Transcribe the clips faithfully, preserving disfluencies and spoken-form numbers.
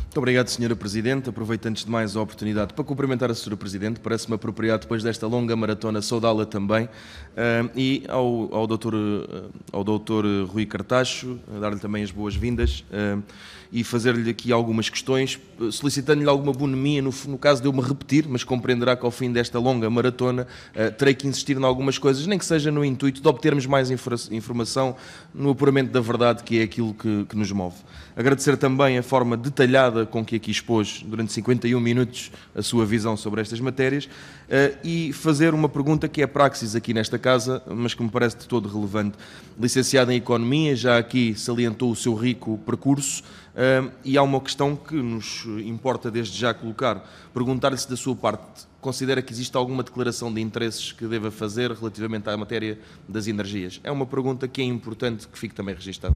Muito obrigado, senhora Presidente. Aproveito antes de mais a oportunidade para cumprimentar a senhora Presidente. Parece-me apropriado, depois desta longa maratona, saudá-la também. Uh, e ao, ao, doutor, uh, ao doutor Rui Cartacho, dar-lhe também as boas-vindas uh, e fazer-lhe aqui algumas questões, solicitando-lhe alguma bonomia no, no caso de eu me repetir, mas compreenderá que ao fim desta longa maratona uh, terei que insistir em algumas coisas, nem que seja no intuito de obtermos mais informação no apuramento da verdade, que é aquilo que, que nos move. Agradecer também a forma detalhada com que aqui expôs durante cinquenta e um minutos a sua visão sobre estas matérias uh, e fazer uma pergunta que é praxis aqui nesta casa, mas que me parece de todo relevante. Licenciado em Economia, já aqui salientou o seu rico percurso uh, e há uma questão que nos importa desde já colocar. Perguntar-lhe se da sua parte considera que existe alguma declaração de interesses que deva fazer relativamente à matéria das energias. É uma pergunta que é importante que fique também registada.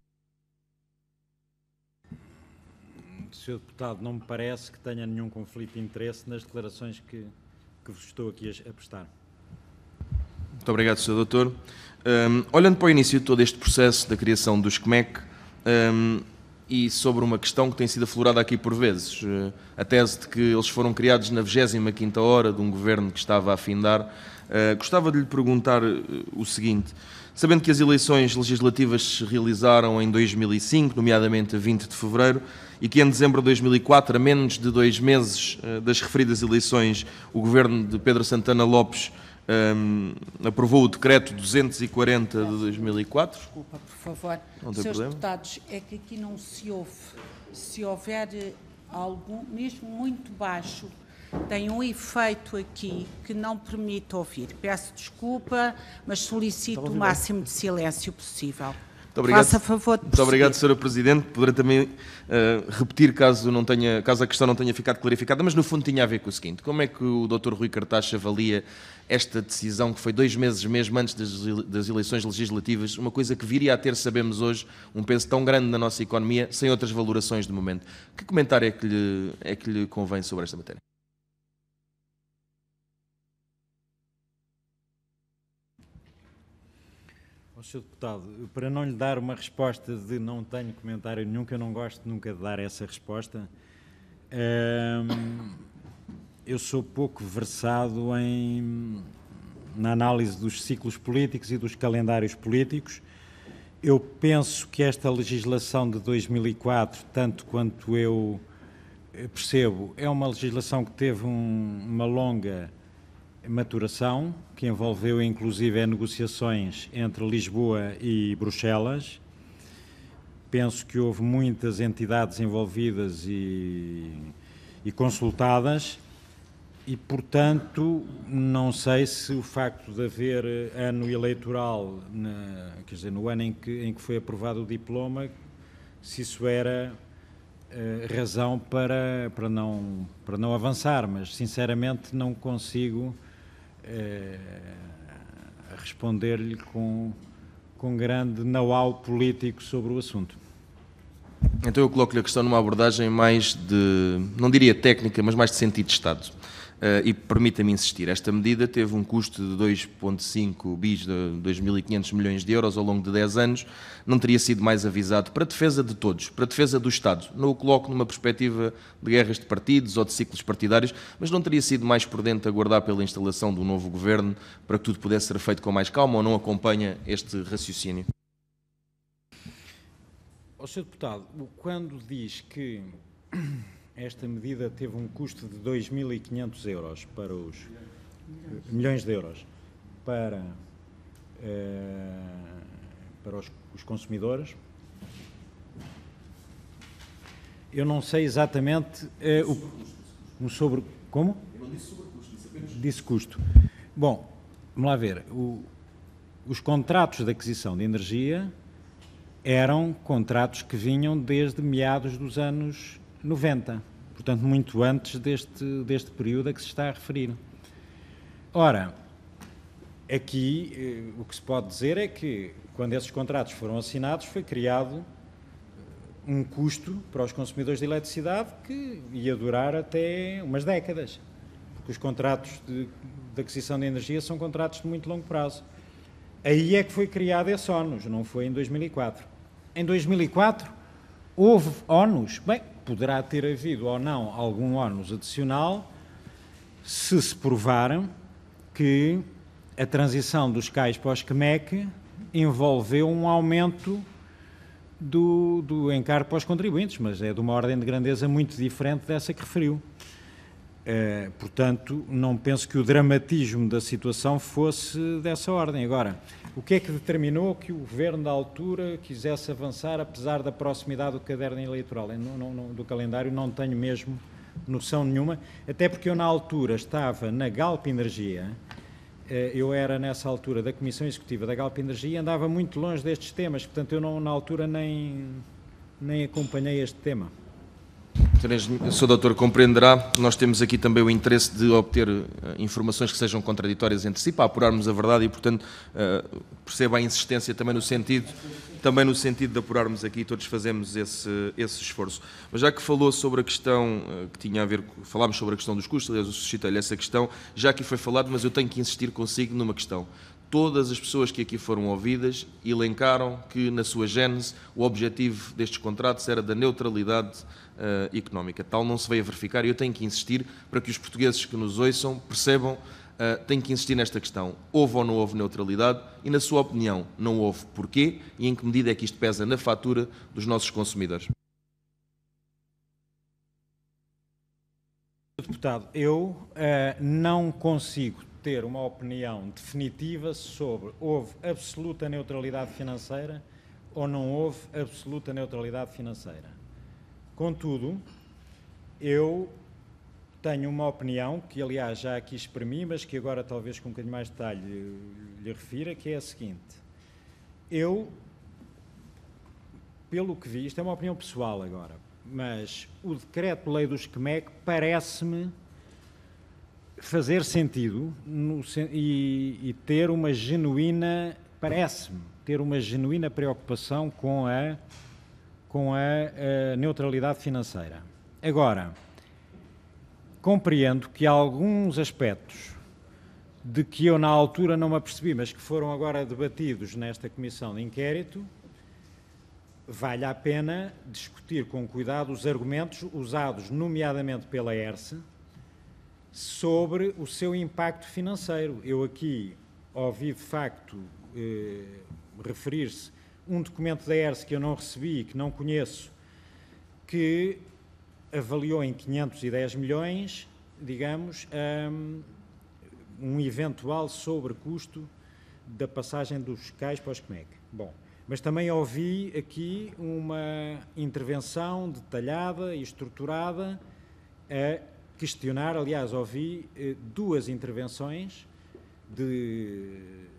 senhor Deputado, não me parece que tenha nenhum conflito de interesse nas declarações que, que vos estou aqui a, a prestar. Muito obrigado, senhor Doutor. Um, olhando para o início de todo este processo da criação do SCMEC um, e sobre uma questão que tem sido aflorada aqui por vezes, uh, a tese de que eles foram criados na vigésima quinta hora de um governo que estava a afindar, uh, gostava de lhe perguntar uh, o seguinte. Sabendo que as eleições legislativas se realizaram em dois mil e cinco, nomeadamente a vinte de fevereiro, e que em dezembro de dois mil e quatro, a menos de dois meses uh, das referidas eleições, o governo de Pedro Santana Lopes um, aprovou o decreto duzentos e quarenta de dois mil e quatro. Desculpa, por favor. Não tem Senhores problema. deputados, é que aqui não se ouve. Se houver algum, mesmo muito baixo, tem um efeito aqui que não permite ouvir. Peço desculpa, mas solicito o máximo de silêncio possível. Muito obrigado. Faça favor de Muito obrigado, prosseguir. senhora Presidente. Poderá também uh, repetir caso, não tenha, caso a questão não tenha ficado clarificada, mas no fundo tinha a ver com o seguinte. Como é que o doutor Rui Cartacho avalia esta decisão, que foi dois meses mesmo antes das, das eleições legislativas, uma coisa que viria a ter, sabemos hoje, um peso tão grande na nossa economia, sem outras valorações de momento? Que comentário é que lhe, é que lhe convém sobre esta matéria? senhor Deputado, para não lhe dar uma resposta de não tenho comentário nenhum, que eu não gosto nunca de dar essa resposta, hum, eu sou pouco versado em, na análise dos ciclos políticos e dos calendários políticos. Eu penso que esta legislação de dois mil e quatro, tanto quanto eu percebo, é uma legislação que teve um, uma longa maturação, que envolveu inclusive negociações entre Lisboa e Bruxelas. Penso que houve muitas entidades envolvidas e, e consultadas e, portanto, não sei se o facto de haver ano eleitoral, na, quer dizer, no ano em que, em que foi aprovado o diploma, se isso era uh, razão para, para, não, para não avançar, mas sinceramente não consigo É, responder-lhe com, com grande know-how político sobre o assunto. Então eu coloco-lhe a questão numa abordagem mais de, não diria técnica, mas mais de sentido de Estado. Uh, e permita-me insistir, esta medida teve um custo de dois vírgula cinco bis, de dois mil e quinhentos milhões de euros ao longo de dez anos, não teria sido mais avisado para a defesa de todos, para a defesa do Estado. Não o coloco numa perspectiva de guerras de partidos ou de ciclos partidários, mas não teria sido mais prudente aguardar pela instalação do novo governo para que tudo pudesse ser feito com mais calma, ou não acompanha este raciocínio? Ó senhor Deputado, quando diz que esta medida teve um custo de dois mil e quinhentos euros para os milhões de euros para, eh, para os, os consumidores, eu não sei exatamente eh, o, um sobre como? Eu não disse sobre custo, disse apenas disse custo. Bom, vamos lá ver. O, os contratos de aquisição de energia eram contratos que vinham desde meados dos anos noventa, portanto muito antes deste, deste período a que se está a referir. Ora, aqui eh, o que se pode dizer é que quando esses contratos foram assinados foi criado um custo para os consumidores de eletricidade que ia durar até umas décadas, porque os contratos de, de aquisição de energia são contratos de muito longo prazo. Aí é que foi criado esse ónus, não foi em dois mil e quatro. Em dois mil e quatro Houve ónus? Bem, poderá ter havido ou não algum ónus adicional se se provar que a transição dos C A Is para os C M E C envolveu um aumento do, do encargo para os contribuintes, mas é de uma ordem de grandeza muito diferente dessa que referiu. Uh, portanto, não penso que o dramatismo da situação fosse dessa ordem. Agora, o que é que determinou que o Governo da altura quisesse avançar, apesar da proximidade do caderno eleitoral? Eu não, não, do calendário não tenho mesmo noção nenhuma, até porque eu na altura estava na Galp Energia, uh, eu era nessa altura da Comissão Executiva da Galp Energia e andava muito longe destes temas, portanto eu não, na altura nem, nem acompanhei este tema. O senhor doutor compreenderá, nós temos aqui também o interesse de obter uh, informações que sejam contraditórias entre si, para apurarmos a verdade e, portanto, uh, perceba a insistência também no sentido, também no sentido de apurarmos aqui, todos fazemos esse, esse esforço. Mas já que falou sobre a questão, uh, que tinha a ver, falámos sobre a questão dos custos, aliás, eu suscitei-lhe essa questão, já aqui foi falado, mas eu tenho que insistir consigo numa questão. Todas as pessoas que aqui foram ouvidas elencaram que, na sua gênese, o objetivo destes contratos era da neutralidade uh, económica. Tal não se veio a verificar e eu tenho que insistir para que os portugueses que nos ouçam percebam, uh, tenho que insistir nesta questão. Houve ou não houve neutralidade? E, na sua opinião, não houve. Porquê? E em que medida é que isto pesa na fatura dos nossos consumidores? Deputado, eu uh, não consigo ter uma opinião definitiva sobre houve absoluta neutralidade financeira ou não houve absoluta neutralidade financeira. Contudo, eu tenho uma opinião que, aliás, já aqui exprimi, mas que agora talvez com um bocadinho mais de detalhe lhe refira, que é a seguinte. Eu, pelo que vi, isto é uma opinião pessoal agora, mas o decreto-lei do S C M E C parece-me fazer sentido no, e, e ter uma genuína, parece-me, ter uma genuína preocupação com a, com a, a neutralidade financeira. Agora, compreendo que há alguns aspectos de que eu na altura não me apercebi, mas que foram agora debatidos nesta comissão de inquérito, vale a pena discutir com cuidado os argumentos usados nomeadamente pela E R S sobre o seu impacto financeiro. Eu aqui ouvi, de facto, eh, referir-se um documento da E R S que eu não recebi, que não conheço, que avaliou em quinhentos e dez milhões, digamos, um, um eventual sobrecusto da passagem dos C A Is para os C M E C. Bom, mas também ouvi aqui uma intervenção detalhada e estruturada a questionar, aliás, ouvi eh, duas intervenções de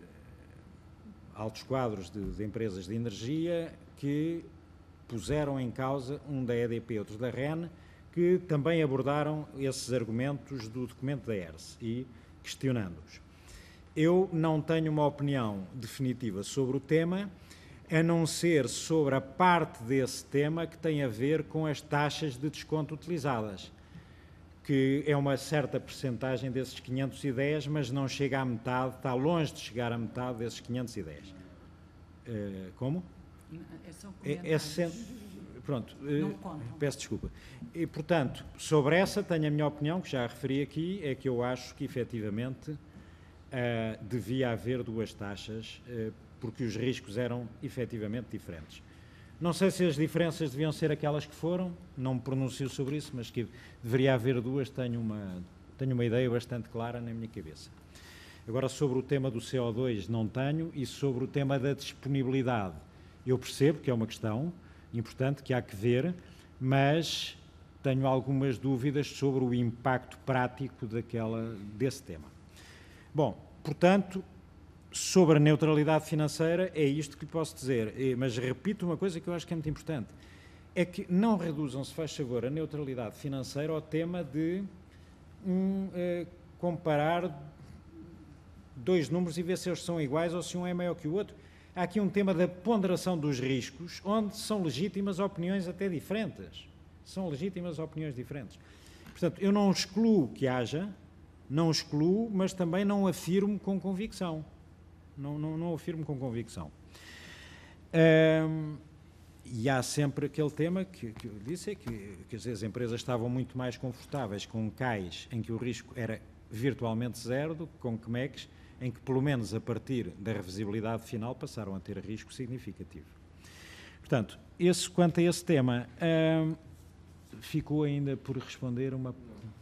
altos quadros de, de empresas de energia que puseram em causa, um da E D P, outro da R E N, que também abordaram esses argumentos do documento da E R S e questionando-os. Eu não tenho uma opinião definitiva sobre o tema, a não ser sobre a parte desse tema que tem a ver com as taxas de desconto utilizadas, que é uma certa percentagem desses quinhentos e dez, mas não chega à metade, está longe de chegar à metade desses quinhentos e dez. Uh, como? É, é cento, pronto, uh, peço desculpa. E, portanto, sobre essa tenho a minha opinião, que já referi aqui, é que eu acho que, efetivamente, uh, devia haver duas taxas, uh, porque os riscos eram, efetivamente, diferentes. Não sei se as diferenças deviam ser aquelas que foram, não me pronuncio sobre isso, mas que deveria haver duas, tenho uma, tenho uma ideia bastante clara na minha cabeça. Agora, sobre o tema do C O dois, não tenho, e sobre o tema da disponibilidade, eu percebo que é uma questão importante que há que ver, mas tenho algumas dúvidas sobre o impacto prático daquela, desse tema. Bom, portanto, sobre a neutralidade financeira, é isto que lhe posso dizer, mas repito uma coisa que eu acho que é muito importante, é que não reduzam, se faz favor, a neutralidade financeira ao tema de um, eh, comparar dois números e ver se eles são iguais ou se um é maior que o outro. Há aqui um tema da ponderação dos riscos, onde são legítimas opiniões até diferentes. São legítimas opiniões diferentes. Portanto, eu não excluo que haja, não excluo, mas também não afirmo com convicção. Não, não, não afirmo com convicção. Hum, e há sempre aquele tema que, que eu disse, é que, que as empresas estavam muito mais confortáveis com C A Is em que o risco era virtualmente zero do que com C M E Cs em que, pelo menos a partir da revisibilidade final, passaram a ter risco significativo. Portanto, esse, quanto a esse tema, hum, ficou ainda por responder uma...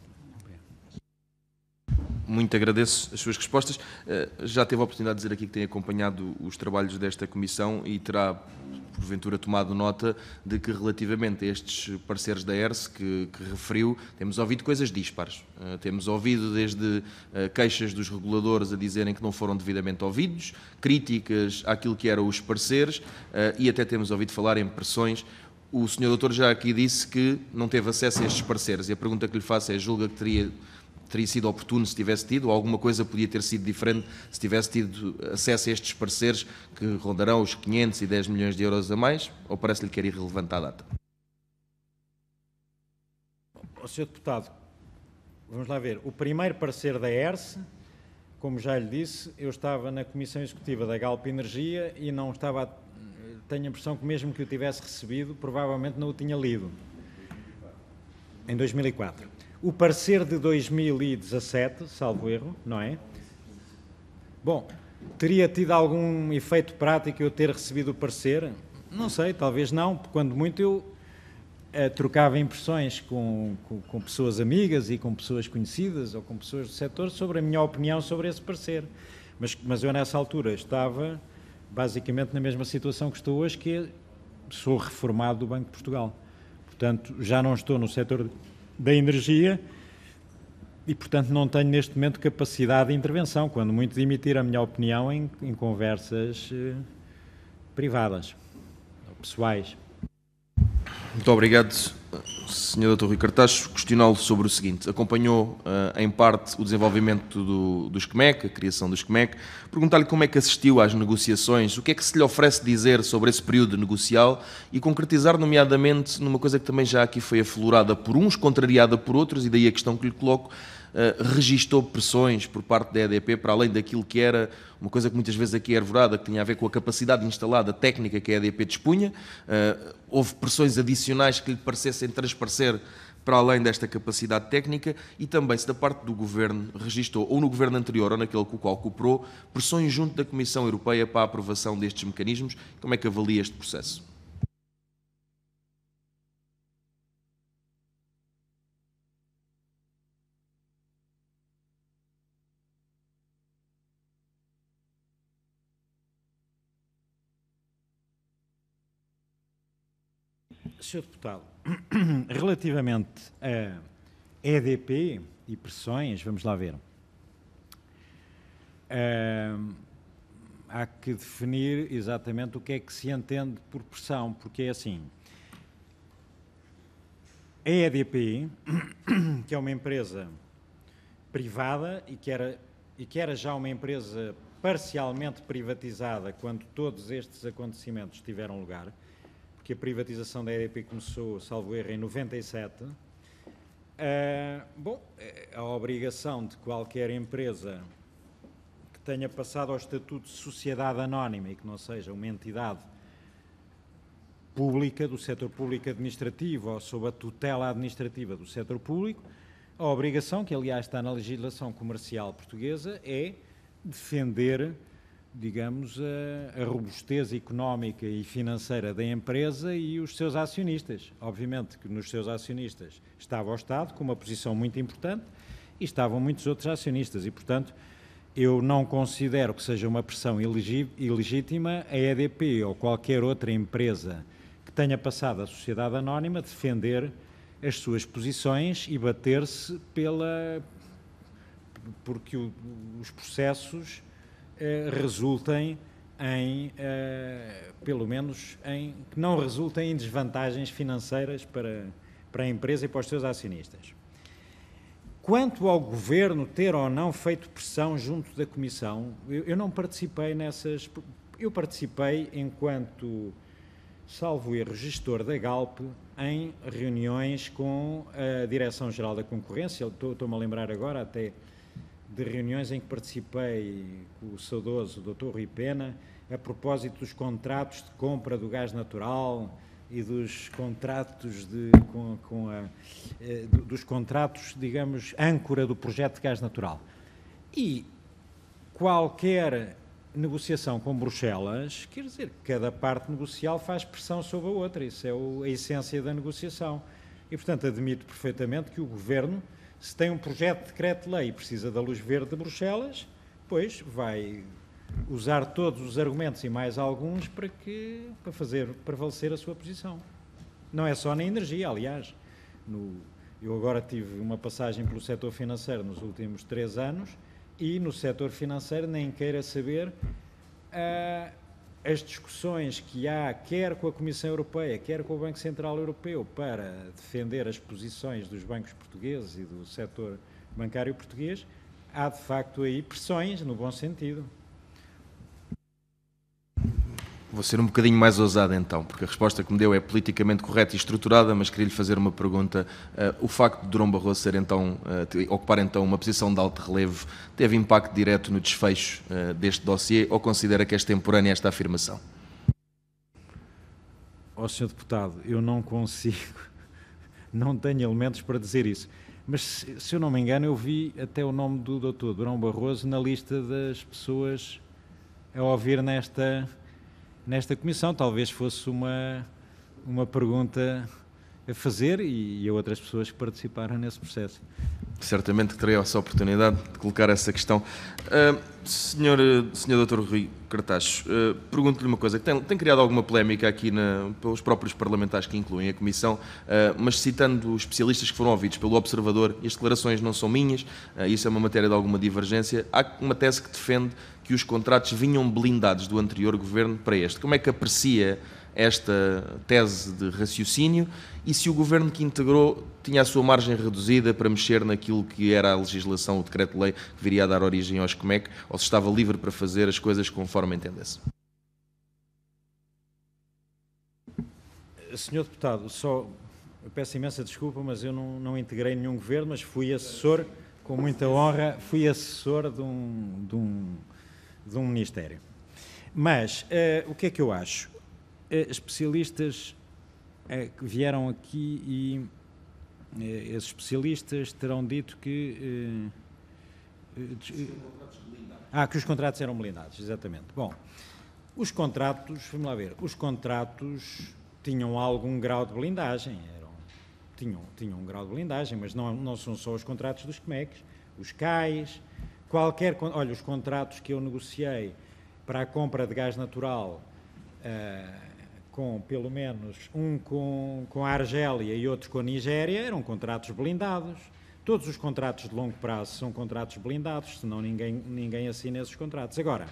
Muito agradeço as suas respostas. Já teve a oportunidade de dizer aqui que tem acompanhado os trabalhos desta Comissão e terá, porventura, tomado nota de que, relativamente a estes pareceres da E R S que, que referiu, temos ouvido coisas dispares. Temos ouvido desde queixas dos reguladores a dizerem que não foram devidamente ouvidos, críticas àquilo que eram os pareceres e até temos ouvido falar em pressões. O senhor doutor já aqui disse que não teve acesso a estes pareceres e a pergunta que lhe faço é: julga que teria... teria sido oportuno se tivesse tido, ou alguma coisa podia ter sido diferente se tivesse tido acesso a estes pareceres que rondarão os quinhentos e dez milhões de euros a mais, ou parece-lhe que era irrelevante à data? O senhor Deputado, vamos lá ver, o primeiro parecer da E R S, como já lhe disse, eu estava na Comissão Executiva da Galp Energia e não estava, tenho a impressão que mesmo que o tivesse recebido, provavelmente não o tinha lido, em dois mil e quatro. O parecer de dois mil e dezassete, salvo erro, não é? Bom, teria tido algum efeito prático eu ter recebido o parecer? Não sei, talvez não, porque quando muito eu eh, trocava impressões com, com, com pessoas amigas e com pessoas conhecidas ou com pessoas do setor sobre a minha opinião sobre esse parecer. Mas, mas eu nessa altura estava basicamente na mesma situação que estou hoje, que é, sou reformado do Banco de Portugal. Portanto, já não estou no setor da energia e, portanto, não tenho neste momento capacidade de intervenção, quando muito de emitir a minha opinião em, em conversas eh, privadas, ou pessoais. Muito obrigado, senhor doutor Rui Cartacho. Questioná-lo sobre o seguinte: acompanhou uh, em parte o desenvolvimento do, do S C M E C, a criação do S C M E C, perguntar-lhe como é que assistiu às negociações, o que é que se lhe oferece dizer sobre esse período negocial e concretizar nomeadamente numa coisa que também já aqui foi aflorada por uns, contrariada por outros, e daí a questão que lhe coloco: uh, registou pressões por parte da E D P para além daquilo que era uma coisa que muitas vezes aqui é arvorada, que tinha a ver com a capacidade instalada técnica que a E D P dispunha. Uh, houve pressões adicionais que lhe parecessem transparecer para além desta capacidade técnica, e também se da parte do Governo registou, ou no Governo anterior ou naquele com o qual cooperou, pressões junto da Comissão Europeia para a aprovação destes mecanismos. Como é que avalia este processo? senhor Deputado, relativamente a E D P e pressões, vamos lá ver. Uh, há que definir exatamente o que é que se entende por pressão, porque é assim: a E D P, que é uma empresa privada e que era, e que era já uma empresa parcialmente privatizada quando todos estes acontecimentos tiveram lugar, porque a privatização da E D P começou, salvo erro, em noventa e sete. Uh, bom, a obrigação de qualquer empresa que tenha passado ao estatuto de sociedade anónima e que não seja uma entidade pública, do setor público administrativo ou sob a tutela administrativa do setor público, a obrigação, que aliás está na legislação comercial portuguesa, é defender, digamos, a, a robustez económica e financeira da empresa e os seus acionistas. Obviamente que nos seus acionistas estava o Estado, com uma posição muito importante, e estavam muitos outros acionistas, e, portanto, eu não considero que seja uma pressão ilegítima a E D P ou qualquer outra empresa que tenha passado à sociedade anónima defender as suas posições e bater-se pela... porque o, os processos eh, resultem em, eh, pelo menos, em, que não resultem em desvantagens financeiras para, para a empresa e para os seus acionistas. Quanto ao Governo ter ou não feito pressão junto da Comissão, eu, eu não participei nessas... Eu participei enquanto, salvo erro, gestor da Galp, em reuniões com a Direção-Geral da Concorrência. Estou-me a lembrar agora até de reuniões em que participei com o saudoso doutor Rui Pena, a propósito dos contratos de compra do gás natural, e dos contratos, de, com, com a, eh, dos contratos, digamos, âncora do projeto de gás natural. E qualquer negociação com Bruxelas, quer dizer, cada parte negocial faz pressão sobre a outra, isso é o, a essência da negociação. E, portanto, admito perfeitamente que o Governo, se tem um projeto de decreto-lei e precisa da luz verde de Bruxelas, pois vai usar todos os argumentos e mais alguns para, que, para fazer prevalecer a sua posição. Não é só na energia, aliás. No, eu agora tive uma passagem pelo setor financeiro nos últimos três anos e no setor financeiro nem queira saber uh, as discussões que há, quer com a Comissão Europeia, quer com o Banco Central Europeu, para defender as posições dos bancos portugueses e do setor bancário português, há de facto aí pressões, no bom sentido. Vou ser um bocadinho mais ousado então, porque a resposta que me deu é politicamente correta e estruturada, mas queria-lhe fazer uma pergunta. Uh, o facto de Durão Barroso ser então, uh, ocupar então uma posição de alto relevo, teve impacto direto no desfecho uh, deste dossiê ou considera que é extemporânea esta afirmação? Ó senhor Deputado, eu não consigo, não tenho elementos para dizer isso. Mas, se, se eu não me engano, eu vi até o nome do doutor Durão Barroso na lista das pessoas a ouvir nesta... nesta comissão. Talvez fosse uma, uma pergunta a fazer e a outras pessoas que participaram nesse processo. Certamente que terei essa oportunidade de colocar essa questão. Uh, senhor, senhor doutor Rui Cartacho, uh, pergunto-lhe uma coisa, que tem, tem criado alguma polémica aqui na, pelos próprios parlamentares que incluem a Comissão, uh, mas citando os especialistas que foram ouvidos pelo Observador, e as declarações não são minhas, uh, isso é uma matéria de alguma divergência, há uma tese que defende que os contratos vinham blindados do anterior governo para este. Como é que aprecia esta tese de raciocínio e se o governo que integrou tinha a sua margem reduzida para mexer naquilo que era a legislação, o decreto-lei que viria a dar origem aos C M E C, ou se estava livre para fazer as coisas conforme entendesse? senhor Deputado, só eu peço imensa desculpa, mas eu não, não integrei nenhum governo, mas fui assessor, com muita honra, fui assessor de um, de um, de um ministério. Mas uh, o que é que eu acho? Uh, especialistas uh, que vieram aqui e uh, esses especialistas terão dito que... Uh, uh, ah, que os contratos eram blindados, exatamente. Bom, os contratos, vamos lá ver, os contratos tinham algum grau de blindagem, eram, tinham, tinham um grau de blindagem, mas não, não são só os contratos dos C M E Cs, os C A Is, qualquer, olha, os contratos que eu negociei para a compra de gás natural, uh, com pelo menos um com, com a Argélia e outro com a Nigéria, eram contratos blindados. Todos os contratos de longo prazo são contratos blindados, senão ninguém, ninguém assina esses contratos. Agora,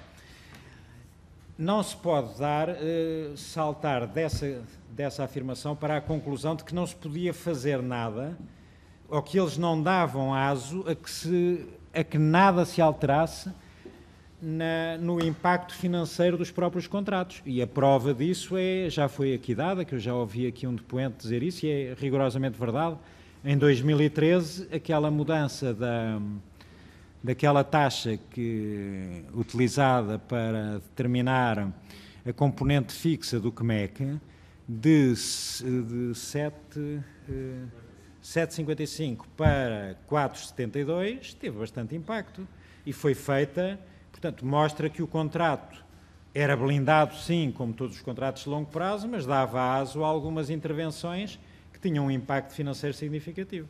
não se pode dar, uh, saltar dessa, dessa afirmação para a conclusão de que não se podia fazer nada, ou que eles não davam aso a que, se, a que nada se alterasse na, no impacto financeiro dos próprios contratos. E a prova disso é, já foi aqui dada, que eu já ouvi aqui um depoente dizer isso, e é rigorosamente verdade. Em dois mil e treze, aquela mudança da, daquela taxa que, utilizada para determinar a componente fixa do C M E C de, de sete vírgula cinquenta e cinco para quatro vírgula setenta e dois teve bastante impacto e foi feita, portanto, mostra que o contrato era blindado, sim, como todos os contratos de longo prazo, mas dava aso a algumas intervenções tinham um impacto financeiro significativo.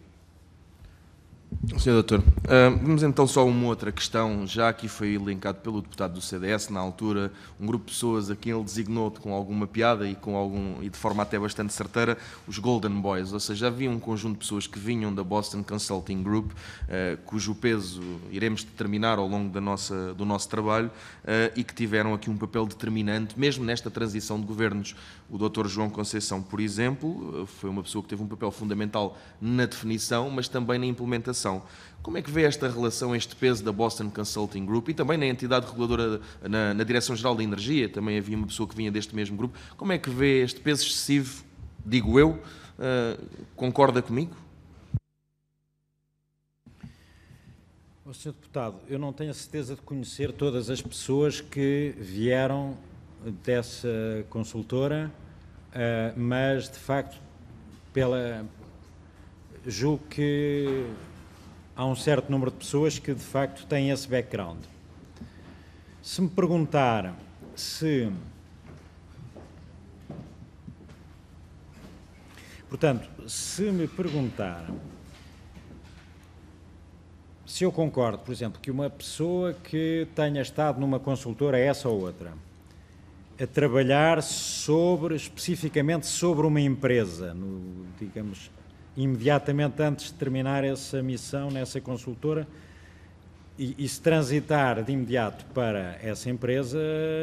senhor doutor, uh, vamos então só a uma outra questão. Já aqui foi elencado pelo deputado do C D S, na altura, um grupo de pessoas a quem ele designou com alguma piada e, com algum, e de forma até bastante certeira, os Golden Boys, ou seja, havia um conjunto de pessoas que vinham da Boston Consulting Group, uh, cujo peso iremos determinar ao longo da nossa, do nosso trabalho, uh, e que tiveram aqui um papel determinante, mesmo nesta transição de governos. O doutor João Conceição, por exemplo, foi uma pessoa que teve um papel fundamental na definição, mas também na implementação. Como é que vê esta relação, este peso da Boston Consulting Group e também na entidade reguladora, na, na Direção-Geral da Energia, também havia uma pessoa que vinha deste mesmo grupo. Como é que vê este peso excessivo, digo eu, uh, concorda comigo? Oh, senhor Deputado, eu não tenho a certeza de conhecer todas as pessoas que vieram dessa consultora uh, mas de facto, pela, julgo que há um certo número de pessoas que de facto têm esse background. Se me perguntar se... Portanto, se me perguntar se eu concordo, por exemplo, que uma pessoa que tenha estado numa consultora, essa ou outra, a trabalhar sobre, especificamente sobre uma empresa, no, digamos, imediatamente antes de terminar essa missão nessa consultora, e, e se transitar de imediato para essa empresa,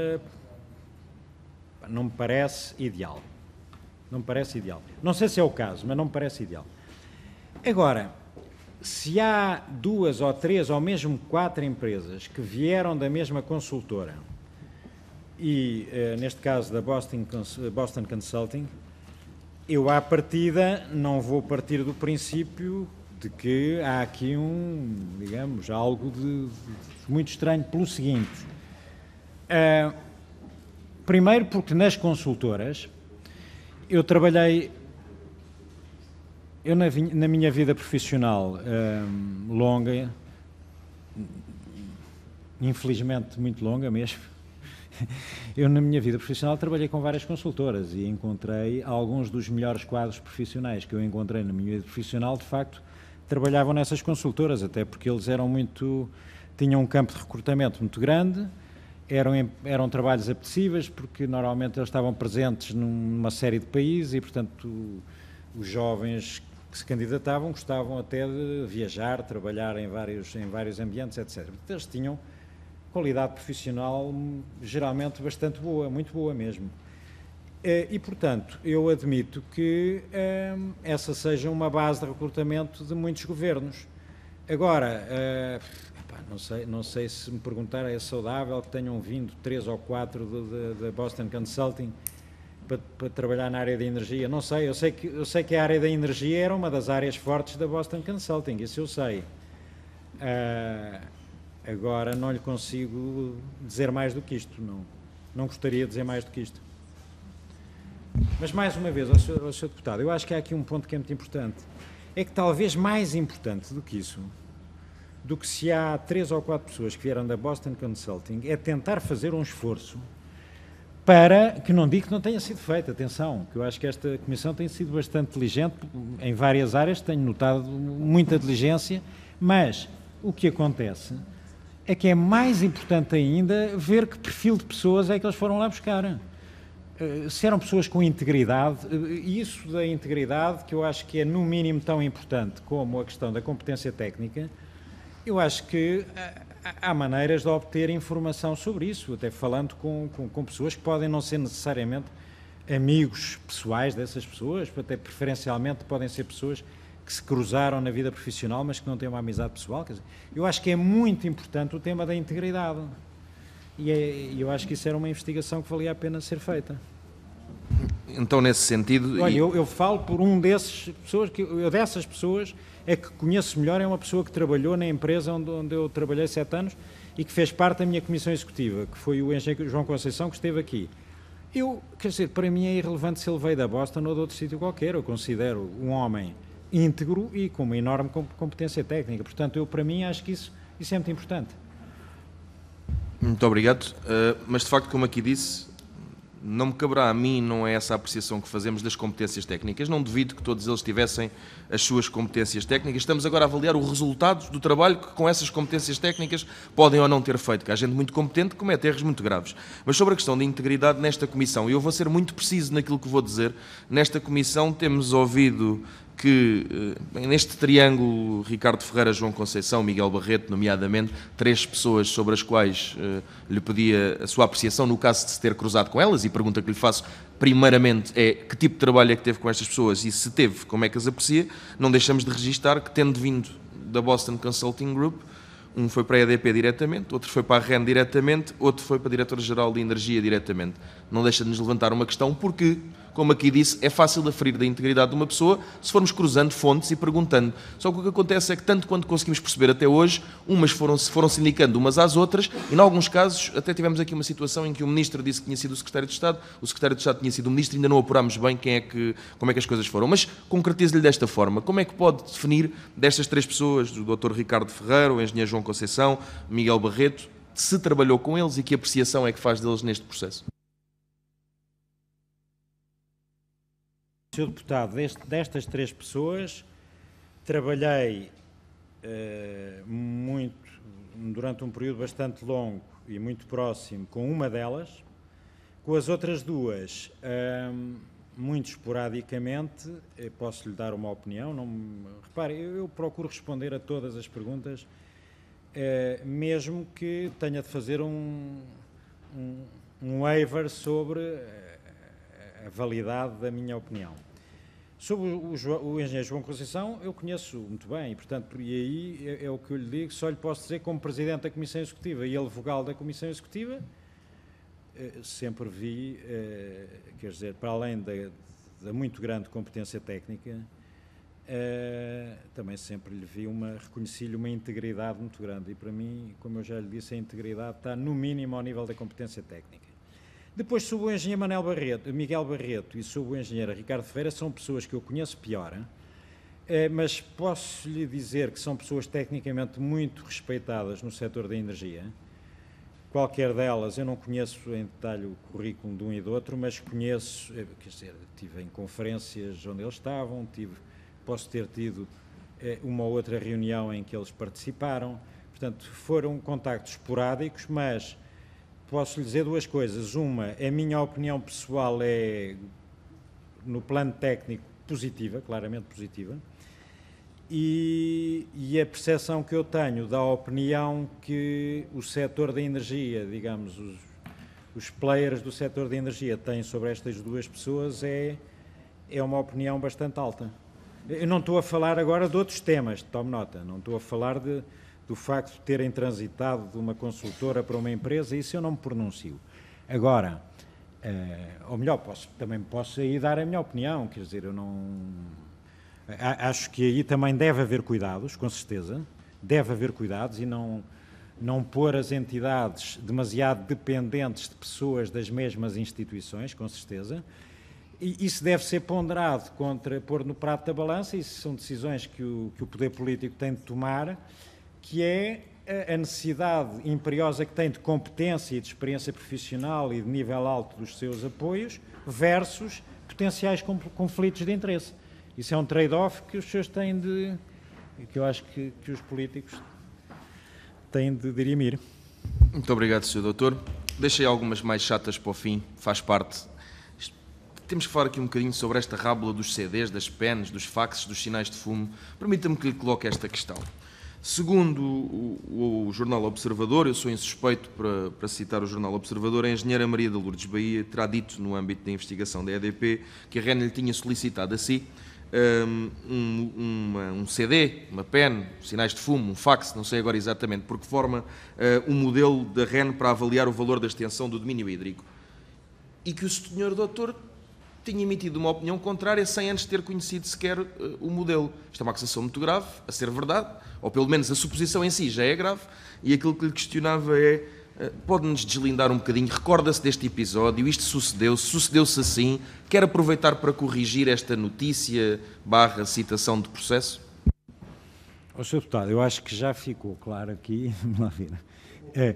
não me parece ideal. Não me parece ideal. Não sei se é o caso, mas não me parece ideal. Agora, se há duas ou três ou mesmo quatro empresas que vieram da mesma consultora e, eh, neste caso, da Boston, Boston Consulting, eu, à partida, não vou partir do princípio de que há aqui um, digamos, algo de, de muito estranho pelo seguinte. Uh, primeiro porque nas consultoras eu trabalhei, eu na, na minha vida profissional uh, longa, infelizmente muito longa mesmo, eu na minha vida profissional trabalhei com várias consultoras e encontrei alguns dos melhores quadros profissionais que eu encontrei na minha vida profissional, de facto, trabalhavam nessas consultoras, até porque eles eram muito, tinham um campo de recrutamento muito grande, eram, eram trabalhos apetecíveis, porque normalmente eles estavam presentes numa série de países e, portanto, os jovens que se candidatavam gostavam até de viajar, trabalhar em vários, em vários ambientes, etcétera. Portanto, eles tinham qualidade profissional geralmente bastante boa, muito boa mesmo. E, portanto, eu admito que hum, essa seja uma base de recrutamento de muitos governos. Agora, uh, epá, não sei, não sei se me perguntar, é saudável que tenham vindo três ou quatro da Boston Consulting para, para trabalhar na área da energia. Não sei, eu sei, que, eu sei que a área da energia era uma das áreas fortes da Boston Consulting, isso eu sei. Uh, agora, não lhe consigo dizer mais do que isto, não, não gostaria de dizer mais do que isto. Mas, mais uma vez, ao senhor, ao senhor Deputado, eu acho que há aqui um ponto que é muito importante. É que talvez mais importante do que isso, do que se há três ou quatro pessoas que vieram da Boston Consulting, é tentar fazer um esforço para, que não digo que não tenha sido feito, atenção, que eu acho que esta Comissão tem sido bastante diligente, em várias áreas tenho notado muita diligência, mas o que acontece é que é mais importante ainda ver que perfil de pessoas é que eles foram lá buscar. Se eram pessoas com integridade, e isso da integridade, que eu acho que é no mínimo tão importante como a questão da competência técnica, eu acho que há maneiras de obter informação sobre isso, até falando com, com, com pessoas que podem não ser necessariamente amigos pessoais dessas pessoas, até preferencialmente podem ser pessoas que se cruzaram na vida profissional, mas que não têm uma amizade pessoal. Quer dizer, eu acho que é muito importante o tema da integridade. E é, eu acho que isso era uma investigação que valia a pena ser feita. Então, nesse sentido... Olha, e... eu, eu falo por um desses pessoas, que eu dessas pessoas é que conheço melhor, é uma pessoa que trabalhou na empresa onde, onde eu trabalhei sete anos e que fez parte da minha comissão executiva, que foi o engenheiro João Conceição, que esteve aqui. Eu, quer dizer, para mim é irrelevante se ele veio da Boston ou de outro sítio qualquer, eu considero um homem íntegro e com uma enorme competência técnica, portanto, eu, para mim, acho que isso, isso é muito importante. Muito obrigado, uh, mas de facto, como aqui disse, não me caberá a mim, não é essa a apreciação que fazemos das competências técnicas, não duvido que todos eles tivessem as suas competências técnicas, estamos agora a avaliar o resultado do trabalho que com essas competências técnicas podem ou não ter feito, que há gente muito competente que comete erros muito graves. Mas sobre a questão da integridade nesta comissão, e eu vou ser muito preciso naquilo que vou dizer, nesta comissão temos ouvido que neste triângulo Ricardo Ferreira, João Conceição, Miguel Barreto, nomeadamente, três pessoas sobre as quais uh, lhe pedia a sua apreciação no caso de se ter cruzado com elas, e a pergunta que lhe faço primeiramente é que tipo de trabalho é que teve com estas pessoas e se teve, como é que as aprecia. Não deixamos de registar que, tendo vindo da Boston Consulting Group, um foi para a E D P diretamente, outro foi para a R E N diretamente, outro foi para a Diretora-Geral de Energia diretamente. Não deixa de nos levantar uma questão, porque como aqui disse, é fácil aferir da integridade de uma pessoa se formos cruzando fontes e perguntando. Só que o que acontece é que, tanto quanto conseguimos perceber até hoje, umas foram, foram-se indicando umas às outras, e, em alguns casos, até tivemos aqui uma situação em que o Ministro disse que tinha sido o Secretário de Estado, o Secretário de Estado tinha sido o Ministro, ainda não apurámos bem quem é que, como é que as coisas foram. Mas concretizo-lhe desta forma: como é que pode definir destas três pessoas, do doutor Ricardo Ferreira, o engenheiro João Conceição, Miguel Barreto, se trabalhou com eles e que apreciação é que faz deles neste processo? senhor Deputado, deste, destas três pessoas, trabalhei uh, muito, durante um período bastante longo e muito próximo, com uma delas. Com as outras duas, uh, muito esporadicamente, eu posso lhe dar uma opinião. Não, repare, eu, eu procuro responder a todas as perguntas, uh, mesmo que tenha de fazer um, um, um waiver sobre a validade da minha opinião. Sobre o, o, o engenheiro João Conceição, eu conheço muito bem, e, portanto, e aí é, é o que eu lhe digo, só lhe posso dizer como Presidente da Comissão Executiva e ele vogal da Comissão Executiva, eh, sempre vi, eh, quer dizer, para além da, da muito grande competência técnica, eh, também sempre lhe vi uma, reconheci-lhe uma integridade muito grande, e para mim, como eu já lhe disse, a integridade está no mínimo ao nível da competência técnica. Depois, sobre o engenheiro Manuel Barreto, Miguel Barreto e sobre o engenheiro Ricardo Ferreira, são pessoas que eu conheço pior, hein? mas posso lhe dizer que são pessoas tecnicamente muito respeitadas no setor da energia. Qualquer delas, eu não conheço em detalhe o currículo de um e do outro, mas conheço, quer dizer, estive em conferências onde eles estavam, tive, posso ter tido uma ou outra reunião em que eles participaram. Portanto, foram contactos esporádicos, mas posso lhe dizer duas coisas. Uma, a minha opinião pessoal é, no plano técnico, positiva, claramente positiva, e, e a percepção que eu tenho da opinião que o setor da energia, digamos, os, os players do setor da energia têm sobre estas duas pessoas é, é uma opinião bastante alta. Eu não estou a falar agora de outros temas, tome nota, não estou a falar de do facto de terem transitado de uma consultora para uma empresa, isso eu não me pronuncio. Agora, uh, ou melhor, posso, também posso aí dar a minha opinião, quer dizer, eu não... Acho que aí também deve haver cuidados, com certeza, deve haver cuidados e não, não pôr as entidades demasiado dependentes de pessoas das mesmas instituições, com certeza. E isso deve ser ponderado contra pôr no prato da balança, e isso são decisões que o, que o poder político tem de tomar, que é a necessidade imperiosa que tem de competência e de experiência profissional e de nível alto dos seus apoios versus potenciais conflitos de interesse. Isso é um trade-off que os senhores têm de, que eu acho que, que os políticos têm de dirimir. Muito obrigado, senhor Doutor. Deixei algumas mais chatas para o fim, faz parte. Temos que falar aqui um bocadinho sobre esta rábula dos C Ds, das pens, dos faxes, dos sinais de fumo. Permita-me que lhe coloque esta questão. Segundo o, o, o Jornal Observador, eu sou insuspeito para, para citar o Jornal Observador, a engenheira Maria da Lourdes Bahia terá dito, no âmbito da investigação da E D P, que a REN lhe tinha solicitado a si um, uma, um C D, uma pen, sinais de fumo, um fax, não sei agora exatamente por que forma, uh, um modelo da REN para avaliar o valor da extensão do domínio hídrico. E que o senhor doutor tinha emitido uma opinião contrária sem antes ter conhecido sequer uh, o modelo. Isto é uma acusação muito grave, a ser verdade, ou pelo menos a suposição em si já é grave, e aquilo que lhe questionava é, uh, pode-nos deslindar um bocadinho, recorda-se deste episódio, isto sucedeu, sucedeu-se assim, quer aproveitar para corrigir esta notícia barra citação de processo? Ó, senhor Deputado, eu acho que já ficou claro aqui, vamos lá ver, é,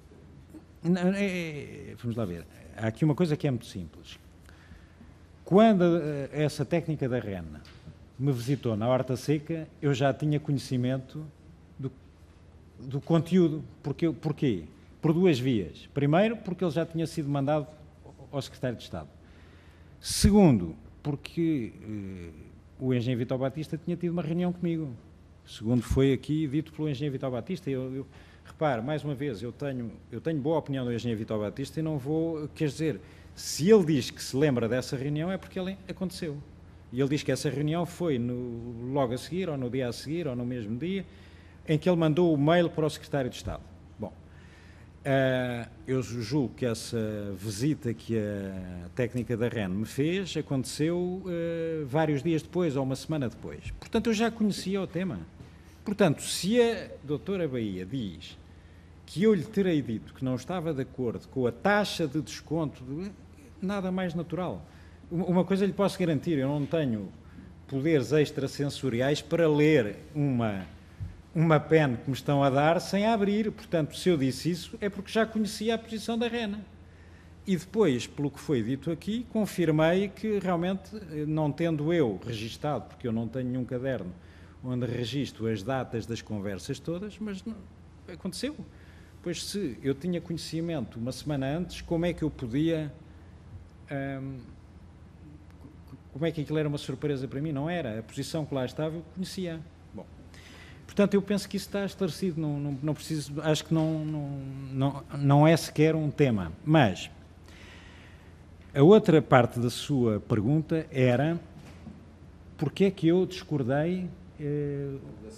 é, vamos lá ver, há aqui uma coisa que é muito simples. Quando essa técnica da REN me visitou na Horta Seca, eu já tinha conhecimento do, do conteúdo. Porque, porquê? Por duas vias. Primeiro, porque ele já tinha sido mandado ao Secretário de Estado. Segundo, porque eh, o engenheiro Vitor Batista tinha tido uma reunião comigo. Segundo foi aqui dito pelo engenheiro Vitor Batista. Eu, eu, repare, mais uma vez, eu tenho, eu tenho boa opinião do engenheiro Vitor Batista e não vou, quer dizer... Se ele diz que se lembra dessa reunião é porque ele aconteceu. E ele diz que essa reunião foi no, logo a seguir, ou no dia a seguir, ou no mesmo dia, em que ele mandou o mail para o Secretário de Estado. Bom, Uh, eu julgo que essa visita que a técnica da R E N me fez aconteceu uh, vários dias depois, ou uma semana depois. Portanto, eu já conhecia o tema. Portanto, se a doutora Bahia diz que eu lhe terei dito que não estava de acordo com a taxa de desconto, nada mais natural. Uma coisa lhe posso garantir, eu não tenho poderes extrasensoriais para ler uma, uma pen que me estão a dar sem a abrir. Portanto, se eu disse isso, é porque já conhecia a posição da R E N. E depois, pelo que foi dito aqui, confirmei que realmente, não tendo eu registado, porque eu não tenho nenhum caderno onde registro as datas das conversas todas, mas não, aconteceu. Pois se eu tinha conhecimento uma semana antes, como é que eu podia... Hum, como é que aquilo era uma surpresa para mim? Não era. A posição que lá estava eu conhecia. Bom, portanto, eu penso que isso está esclarecido. Não, não, não preciso... Acho que não, não, não, não é sequer um tema. Mas a outra parte da sua pergunta era porque é que eu discordei... Eh,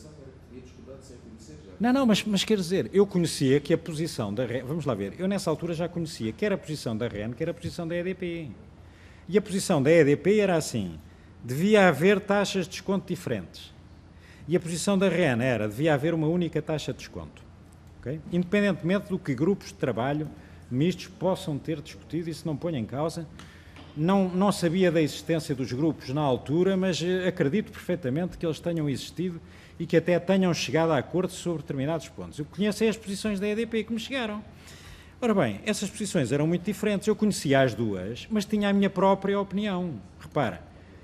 Não, não, mas, mas quer dizer, eu conhecia que a posição da R E N, vamos lá ver, eu nessa altura já conhecia quer a posição da R E N, quer a posição da E D P. E a posição da E D P era assim, devia haver taxas de desconto diferentes. E a posição da R E N era, devia haver uma única taxa de desconto. Okay? Independentemente do que grupos de trabalho mistos possam ter discutido, isso não põe em causa. Não, não sabia da existência dos grupos na altura, mas acredito perfeitamente que eles tenham existido e que até tenham chegado a acordo sobre determinados pontos. Eu conheço as posições da E D P que me chegaram. Ora bem, essas posições eram muito diferentes, eu conhecia as duas, mas tinha a minha própria opinião, repara.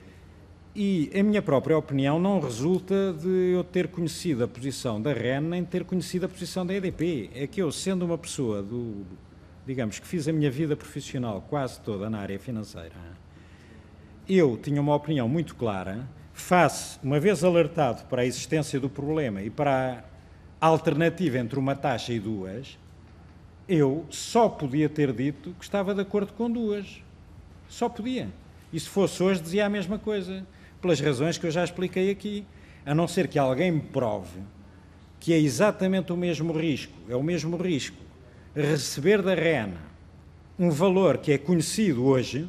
E a minha própria opinião não resulta de eu ter conhecido a posição da R E N, nem ter conhecido a posição da E D P. É que eu, sendo uma pessoa do, digamos, que fiz a minha vida profissional quase toda na área financeira, eu tinha uma opinião muito clara, face, uma vez alertado para a existência do problema e para a alternativa entre uma taxa e duas, eu só podia ter dito que estava de acordo com duas. Só podia. E se fosse hoje, dizia a mesma coisa, pelas razões que eu já expliquei aqui. A não ser que alguém me prove que é exatamente o mesmo risco, é o mesmo risco receber da R E N um valor que é conhecido hoje,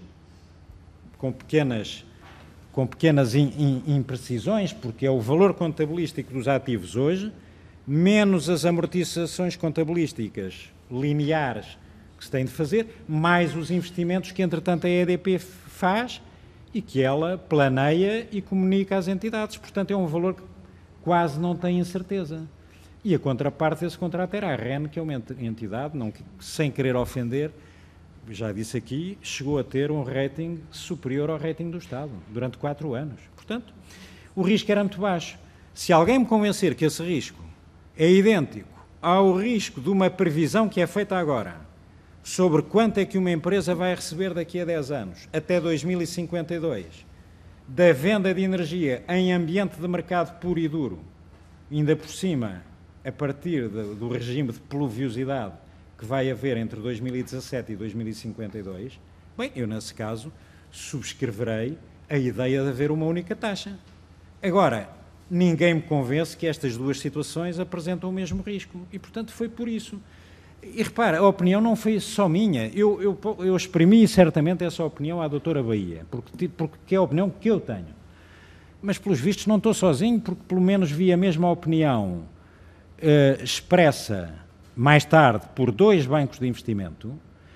com pequenas... com pequenas imprecisões, porque é o valor contabilístico dos ativos hoje, menos as amortizações contabilísticas lineares que se têm de fazer, mais os investimentos que, entretanto, a E D P faz e que ela planeia e comunica às entidades. Portanto, é um valor que quase não tem incerteza. E a contraparte desse contrato era a R E N, que é uma entidade, não, sem querer ofender, já disse aqui, chegou a ter um rating superior ao rating do Estado, durante quatro anos. Portanto, o risco era muito baixo. Se alguém me convencer que esse risco é idêntico ao risco de uma previsão que é feita agora, sobre quanto é que uma empresa vai receber daqui a dez anos, até dois mil e cinquenta e dois, da venda de energia em ambiente de mercado puro e duro, ainda por cima, a partir de, do regime de pluviosidade que vai haver entre dois mil e dezassete e dois mil e cinquenta e dois, bem, eu nesse caso subscreverei a ideia de haver uma única taxa. Agora, ninguém me convence que estas duas situações apresentam o mesmo risco e, portanto, foi por isso. E repara, a opinião não foi só minha, eu, eu, eu exprimi certamente essa opinião à doutora Bahia, porque, porque é a opinião que eu tenho. Mas, pelos vistos, não estou sozinho, porque pelo menos vi a mesma opinião uh, expressa mais tarde por dois bancos de investimento,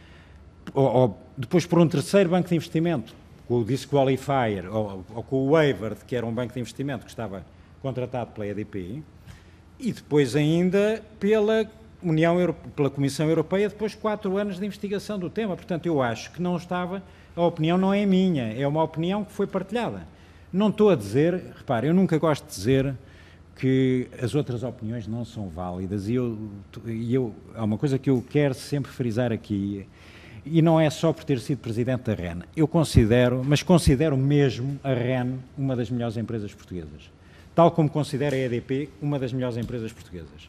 ou, ou depois por um terceiro banco de investimento, com o Disqualifier, ou, ou com o Waiver, que era um banco de investimento que estava contratado pela E D P, e depois ainda pela União Europeia, pela Comissão Europeia, depois de quatro anos de investigação do tema. Portanto, eu acho que não estava, a opinião não é minha, é uma opinião que foi partilhada. Não estou a dizer, repare, eu nunca gosto de dizer que as outras opiniões não são válidas, e eu, e eu, há uma coisa que eu quero sempre frisar aqui, e não é só por ter sido presidente da R E N, eu considero, mas considero mesmo a R E N uma das melhores empresas portuguesas, tal como considero a E D P uma das melhores empresas portuguesas.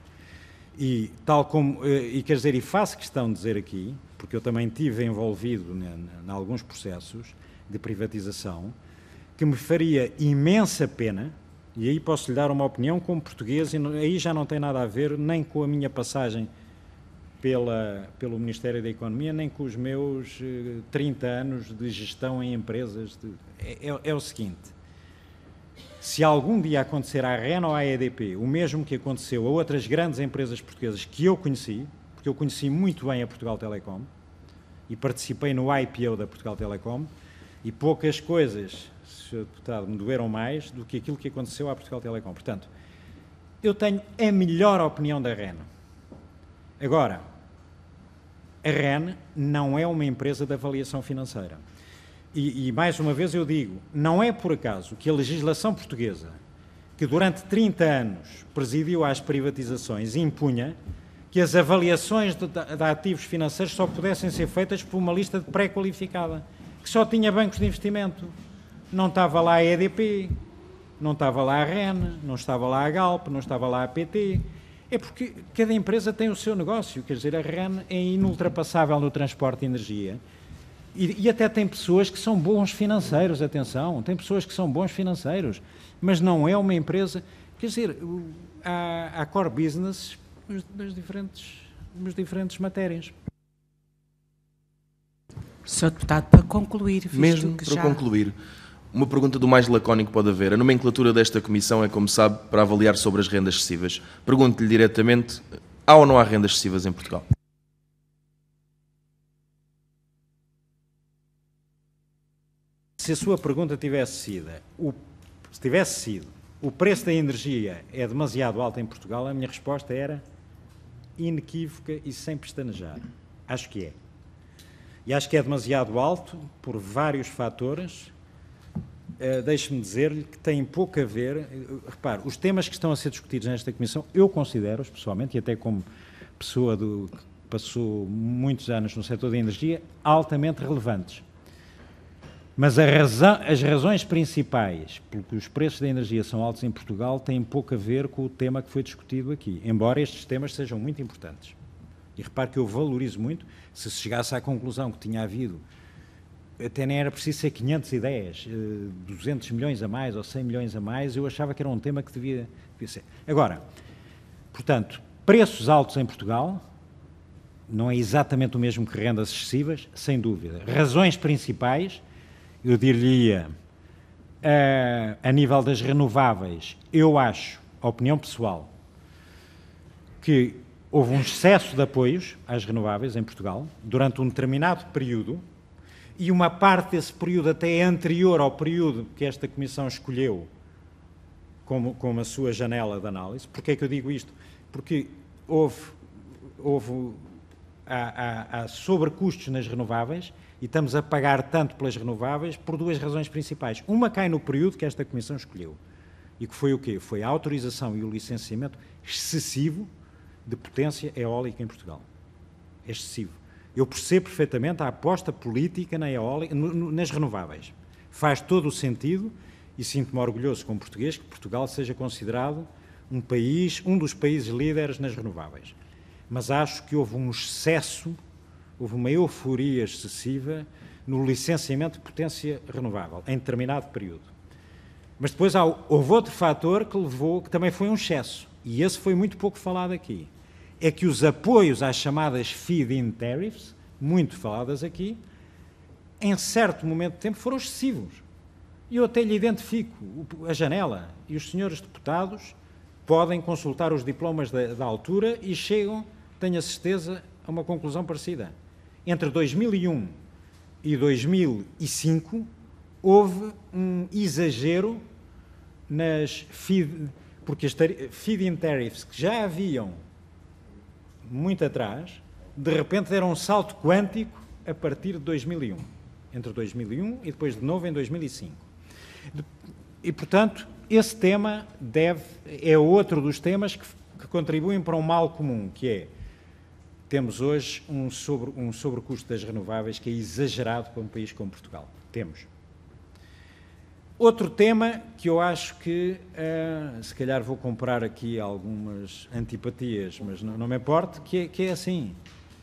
E tal como, e quer dizer, e faço questão de dizer aqui, porque eu também estive envolvido em alguns processos de privatização, que me faria imensa pena, e aí posso lhe dar uma opinião como português, e aí já não tem nada a ver nem com a minha passagem pela, pelo Ministério da Economia, nem com os meus eh, trinta anos de gestão em empresas. De, é, é, é o seguinte, se algum dia acontecer à R E N ou à E D P o mesmo que aconteceu a outras grandes empresas portuguesas que eu conheci, porque eu conheci muito bem a Portugal Telecom e participei no I P O da Portugal Telecom, e poucas coisas, senhor Deputado, me doeram mais do que aquilo que aconteceu à Portugal Telecom. Portanto, eu tenho a melhor opinião da R E N. Agora, a R E N não é uma empresa de avaliação financeira. E, e, mais uma vez eu digo, não é por acaso que a legislação portuguesa, que durante trinta anos presidiu às privatizações, impunha que as avaliações de, de ativos financeiros só pudessem ser feitas por uma lista de pré-qualificada, que só tinha bancos de investimento. Não estava lá a E D P, não estava lá a R E N, não estava lá a Galp, não estava lá a P T. É porque cada empresa tem o seu negócio, quer dizer, a R E N é inultrapassável no transporte de energia e, e até tem pessoas que são bons financeiros, atenção, tem pessoas que são bons financeiros, mas não é uma empresa, quer dizer, há, há core business nas diferentes, nas diferentes matérias. senhor Deputado, para concluir, visto Mesmo que para já... concluir, uma pergunta do mais lacónico que pode haver. A nomenclatura desta comissão é, como sabe, para avaliar sobre as rendas excessivas. Pergunto-lhe diretamente, há ou não há rendas excessivas em Portugal? Se a sua pergunta tivesse sido, o, se tivesse sido, o preço da energia é demasiado alto em Portugal, a minha resposta era inequívoca e sem pestanejar. Acho que é. E acho que é demasiado alto por vários fatores. Uh, Deixe-me dizer-lhe que tem pouco a ver, uh, repare, os temas que estão a ser discutidos nesta Comissão, eu considero-os pessoalmente, e até como pessoa do, que passou muitos anos no setor da energia, altamente relevantes. Mas a razão, as razões principais pelo que os preços da energia são altos em Portugal têm pouco a ver com o tema que foi discutido aqui, embora estes temas sejam muito importantes. E repare que eu valorizo muito, se se chegasse à conclusão que tinha havido, até nem era preciso ser quinhentos e dez, duzentos milhões a mais ou cem milhões a mais, eu achava que era um tema que devia, devia ser. Agora, portanto, preços altos em Portugal não é exatamente o mesmo que rendas excessivas, sem dúvida. Razões principais, eu diria, a, a nível das renováveis, eu acho, a opinião pessoal, que houve um excesso de apoios às renováveis em Portugal durante um determinado período, e uma parte desse período até é anterior ao período que esta Comissão escolheu como, como a sua janela de análise. Porquê é que eu digo isto? Porque houve, houve há, há, há sobrecustos nas renováveis e estamos a pagar tanto pelas renováveis por duas razões principais. Uma cai no período que esta Comissão escolheu, e que foi o quê? Foi a autorização e o licenciamento excessivo de potência eólica em Portugal. É excessivo. Eu percebo perfeitamente a aposta política na eólica, nas renováveis. Faz todo o sentido e sinto-me orgulhoso como português que Portugal seja considerado um país, um dos países líderes nas renováveis. Mas acho que houve um excesso, houve uma euforia excessiva no licenciamento de potência renovável, em determinado período. Mas depois há, houve outro fator que levou, que também foi um excesso, e esse foi muito pouco falado aqui. É que os apoios às chamadas feed-in tariffs, muito faladas aqui, em certo momento de tempo foram excessivos. E eu até lhe identifico a janela, e os senhores deputados podem consultar os diplomas da, da altura e chegam, tenho a certeza, a uma conclusão parecida. Entre dois mil e um e dois mil e cinco houve um exagero nas feed, porque as feed-in tariffs que já haviam muito atrás, de repente deram um salto quântico a partir de dois mil e um, entre dois mil e um e depois de novo em dois mil e cinco. E, portanto, esse tema deve, é outro dos temas que, que contribuem para um mal comum, que é, temos hoje um, sobre, um sobrecusto das renováveis que é exagerado para um país como Portugal. Temos. Outro tema que eu acho que, uh, se calhar vou comprar aqui algumas antipatias, mas não, não me importa, que é, que é assim.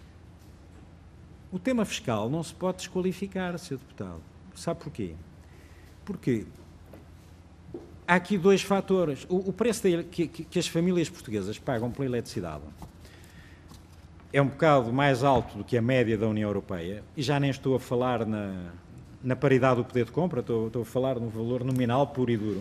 O tema fiscal não se pode desqualificar, senhor Deputado. Sabe porquê? Porque há aqui dois fatores. O, o preço de, que, que as famílias portuguesas pagam pela eletricidade é um bocado mais alto do que a média da União Europeia, e já nem estou a falar na, na paridade do poder de compra, estou, estou a falar no valor nominal puro e duro,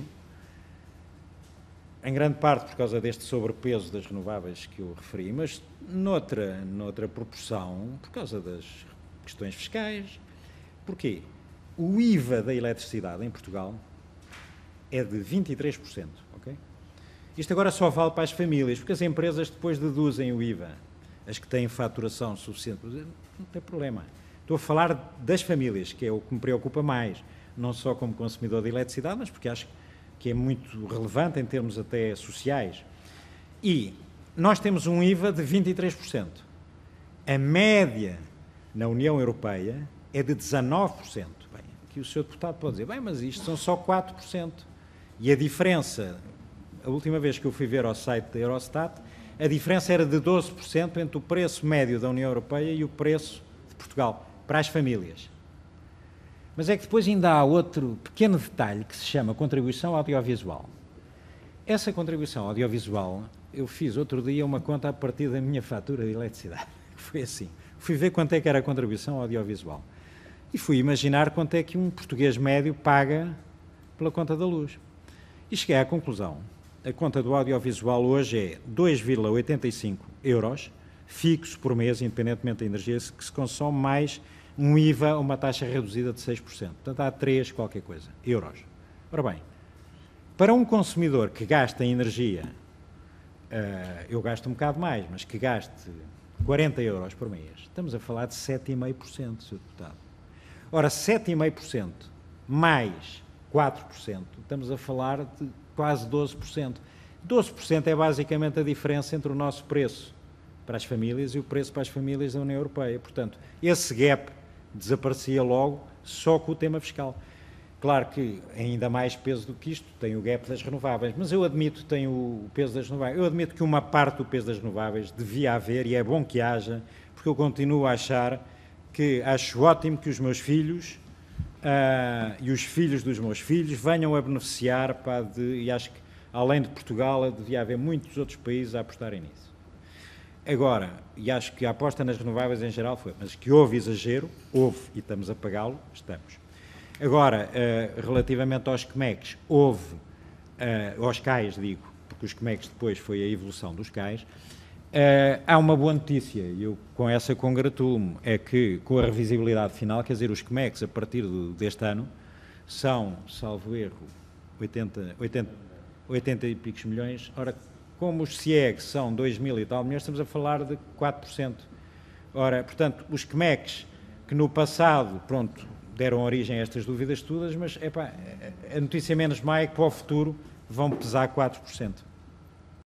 em grande parte por causa deste sobrepeso das renováveis que eu referi, mas noutra, noutra proporção, por causa das questões fiscais. Porquê? O I V A da eletricidade em Portugal é de vinte e três por cento, ok? Isto agora só vale para as famílias, porque as empresas depois deduzem o I V A. As que têm faturação suficiente, não tem problema. Estou a falar das famílias, que é o que me preocupa mais, não só como consumidor de eletricidade, mas porque acho que é muito relevante em termos até sociais. E nós temos um I V A de vinte e três por cento. A média na União Europeia é de dezanove por cento. Bem, aqui o senhor deputado pode dizer, bem, mas isto são só quatro por cento. E a diferença, a última vez que eu fui ver ao site da Eurostat, a diferença era de doze por cento entre o preço médio da União Europeia e o preço de Portugal, para as famílias. Mas é que depois ainda há outro pequeno detalhe que se chama contribuição audiovisual. Essa contribuição audiovisual, eu fiz outro dia uma conta a partir da minha fatura de eletricidade. Foi assim. Fui ver quanto é que era a contribuição audiovisual. E fui imaginar quanto é que um português médio paga pela conta da luz. E cheguei à conclusão. A conta do audiovisual hoje é dois vírgula oitenta e cinco euros, fixo por mês, independentemente da energia, que se consome, mais um I V A, uma taxa reduzida de seis por cento. Portanto, há três qualquer coisa, euros. Ora bem, para um consumidor que gasta energia, uh, eu gasto um bocado mais, mas que gaste quarenta euros por mês, estamos a falar de sete vírgula cinco por cento, senhor Deputado. Ora, sete vírgula cinco por cento mais quatro por cento, estamos a falar de quase doze por cento. doze por cento é basicamente a diferença entre o nosso preço para as famílias e o preço para as famílias da União Europeia. Portanto, esse gap desaparecia logo só com o tema fiscal. Claro que ainda mais peso do que isto tem o gap das renováveis, mas eu admito que tem o peso das renováveis. Eu admito que uma parte do peso das renováveis devia haver, e é bom que haja, porque eu continuo a achar que acho ótimo que os meus filhos uh, e os filhos dos meus filhos venham a beneficiar, pá, de, e acho que além de Portugal devia haver muitos outros países a apostarem nisso. Agora, e acho que a aposta nas renováveis em geral foi, mas que houve exagero, houve, e estamos a pagá-lo, estamos. Agora, uh, relativamente aos C M E Cs, houve, uh, aos C A Is, digo, porque os C M E Cs depois foi a evolução dos C A Is, uh, há uma boa notícia, e eu com essa congratulo-me, é que com a revisibilidade final, quer dizer, os C M E Cs a partir do, deste ano são, salvo erro, oitenta, oitenta, oitenta e picos milhões. Ora, como os C I E Gs são dois mil e tal milhões, estamos a falar de quatro por cento. Ora, portanto, os C M E Cs que no passado, pronto, deram origem a estas dúvidas todas, mas epá, a notícia menos má é que para o futuro vão pesar quatro por cento.